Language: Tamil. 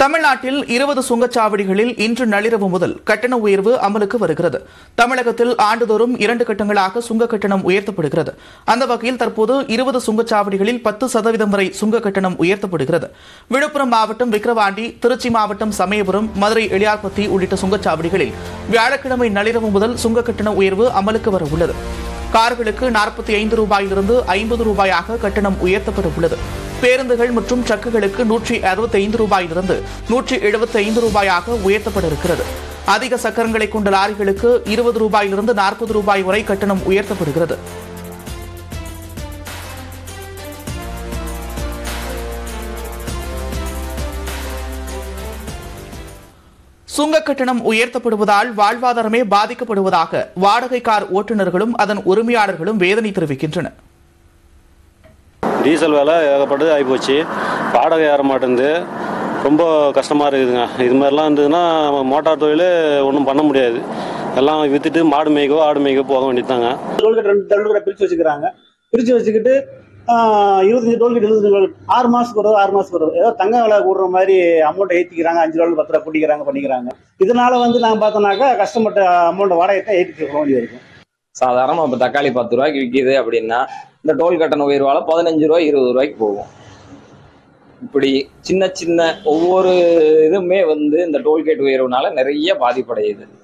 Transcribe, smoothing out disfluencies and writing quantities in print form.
தமிழ்நாட்டில் 20 சுங்கச்சாவடிகளில் இன்று நள்ளிரவு முதல் கட்டண உயர்வு அமலுக்கு வருகிறது. தமிழகத்தில் ஆண்டுதோறும் 2 கட்டங்களாக சுங்க கட்டணம் உயர்த்தப்படுகிறது. அந்த வகையில் தற்போது 20 சுங்கச்சாவடிகளில் 10% வரை சுங்க கட்டணம் உயர்த்தப்படுகிறது. விழுப்புரம் மாவட்டம் விக்கிரவாண்டி, திருச்சி மாவட்டம் சமயபுரம், மதுரை எளியார்பத்தி உள்ளிட்ட சுங்கச்சாவடிகளில் வியாழக்கிழமை நள்ளிரவு முதல் சுங்க கட்டண உயர்வு அமலுக்கு வர உள்ளது. கார்களுக்கு 45 ரூபாயிலிருந்து 50 ரூபாயாக கட்டணம் உயர்த்தப்பட உள்ளது. பேருந்துகள் மற்றும் ட்ரக்குகளுக்கு 165 ரூபாயிலிருந்து 175 ரூபாயாக உயர்த்தப்பட இருக்கிறது. அதிக சக்கரங்களை கொண்ட லாரிகளுக்கு 20 ரூபாயிலிருந்து 40 ரூபாய் வரை கட்டணம் உயர்த்தப்படுகிறது. சுங்க கட்டணம் உயர்த்தப்படுவதால் வாழ்வாதாரமே பாதிக்கப்படுவதாக வாடகை கார் ஓட்டுநர்களும் அதன் உரிமையாளர்களும் வேதனை தெரிவிக்கின்றனர். டீசல் விலை ஏகப்பட்டது ஆகிப்போச்சு. வாடகை ஏற மாட்டேங்குது. ரொம்ப கஷ்டமாக இருக்குதுங்க. இது மாதிரிலாம் இருந்ததுன்னா மோட்டார் தொழில் ஒன்றும் பண்ண முடியாது. எல்லாம் விற்றுட்டு மாடு மேய்க்கோ ஆடு மேய்க்கோ போக வேண்டியதாங்க. டோல்கேட் பிரித்து வச்சுக்கிறாங்க. பிரித்து வச்சுக்கிட்டு 25 டோல்கேட் 6 மாதத்துக்கு வரும். ஏதோ தங்க விலை கூடுற மாதிரி அமௌண்ட்டை ஏற்றிக்கிறாங்க. 5 ரூபா 10 ரூபா கூட்டிக்கிறாங்க பண்ணிக்கிறாங்க. இதனால நாங்கள் பார்த்தோம்னாக்கா கஷ்டப்பட்ட அமௌண்ட் வாடகை ஏற்றிக்க வேண்டியது இருக்கும். சாதாரணமாக இப்போ தக்காளி 10 ரூபாய்க்கு விற்கிது அப்படின்னா இந்த டோல் கட்டண உயர்வால் 15 ரூபாய் 20 ரூபாய்க்கு போகும். இப்படி சின்ன சின்ன ஒவ்வொரு இதுவுமே இந்த டோல்கேட் உயர்வுனால நிறைய பாதிப்படையுது.